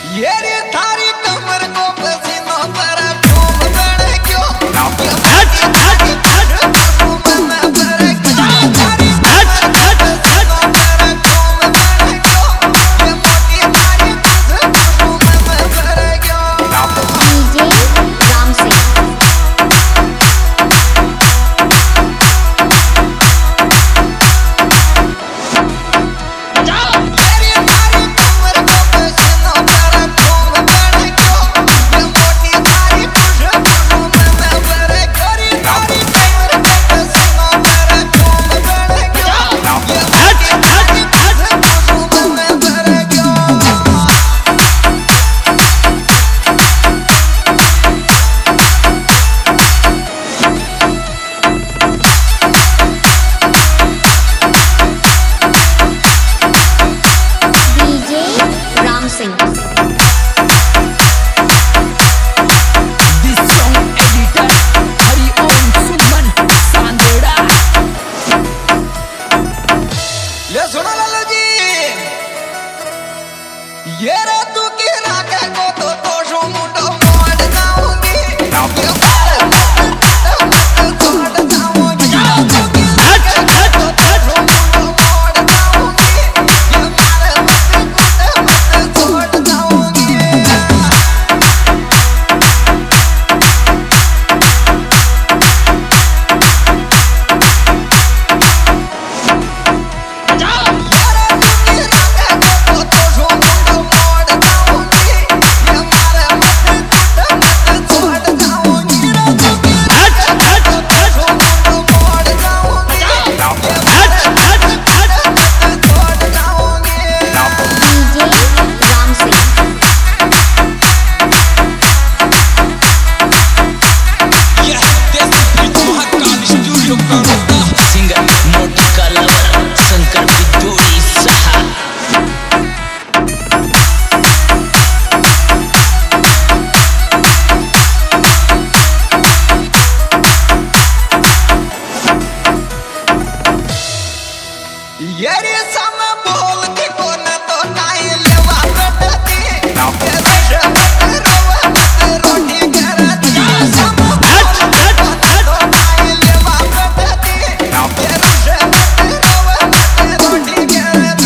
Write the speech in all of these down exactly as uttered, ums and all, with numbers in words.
ये रे थारी कमर को पसीनों पर घूम बड़ क्यों ये रे तू की राखे को तो तोशो मुंडो मोड़ जाऊंगी ये रे सम बोल के को न तो काई लेवा करती रोटी करती सम बोल के को न तो काई लेवा करती रोटी करती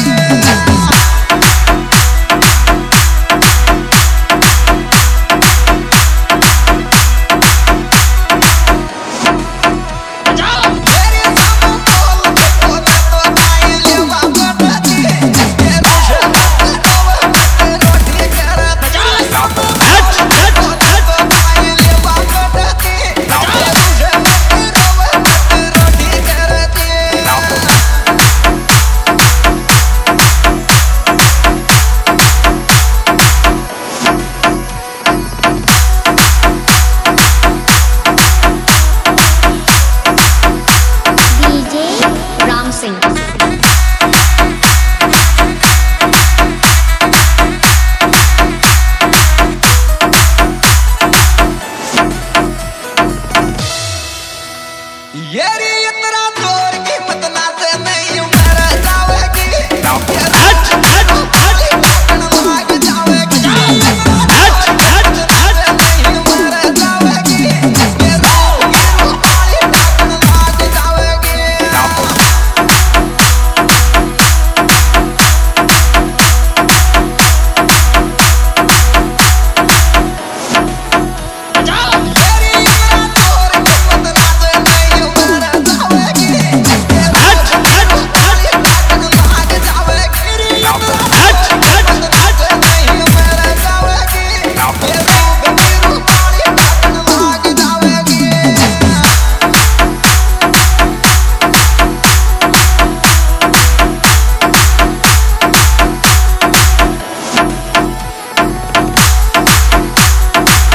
ये रे इतना जोर की मत नाचे नहीं मर जावेगी लाग जावेगी नहीं मर जावेगी ये रोगी रूपाली लाग जावेगी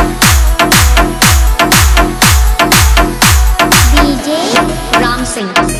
Ramsingh.